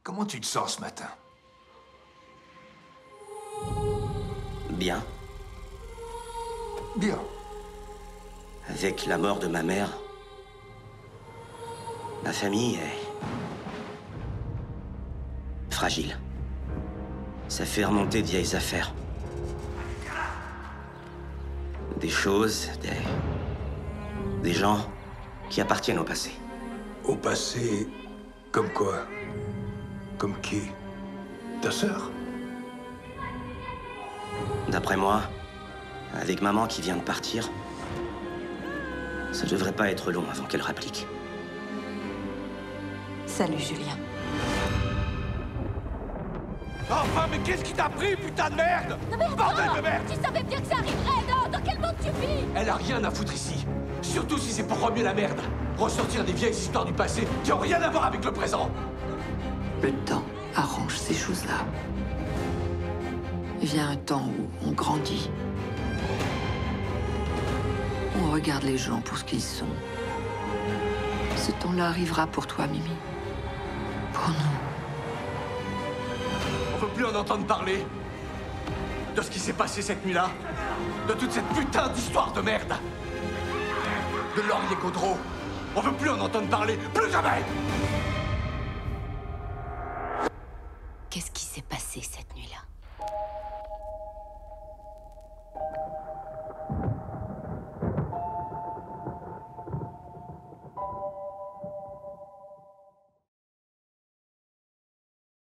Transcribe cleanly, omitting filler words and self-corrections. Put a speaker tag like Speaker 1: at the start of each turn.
Speaker 1: Comment tu te sens ce matin?
Speaker 2: Bien.
Speaker 1: Bien.
Speaker 2: Avec la mort de ma mère, ma famille est fragile. Ça fait remonter de vieilles affaires. Des choses, des gens qui appartiennent au passé.
Speaker 1: Au passé, comme quoi? Comme qui? Ta sœur?
Speaker 2: D'après moi, avec maman qui vient de partir, ça devrait pas être long avant qu'elle rapplique.
Speaker 3: Salut, Julien.
Speaker 4: Enfin, mais qu'est-ce qui t'a pris, putain de merde?
Speaker 5: Non mais
Speaker 4: Bordel
Speaker 5: attends!
Speaker 4: de merde!
Speaker 5: Tu savais bien que ça arriverait, non? Dans quel monde tu vis?
Speaker 4: Elle a rien à foutre ici. Surtout si c'est pour remuer la merde. Ressortir des vieilles histoires du passé qui ont rien à voir avec le présent.
Speaker 3: Le temps arrange ces choses-là. Il vient un temps où on grandit. On regarde les gens pour ce qu'ils sont. Ce temps-là arrivera pour toi, Mimi. Pour nous.
Speaker 4: On veut plus en entendre parler. De ce qui s'est passé cette nuit-là. De toute cette putain d'histoire de merde. De Laurier Gaudreau. On veut plus en entendre parler. Plus jamais!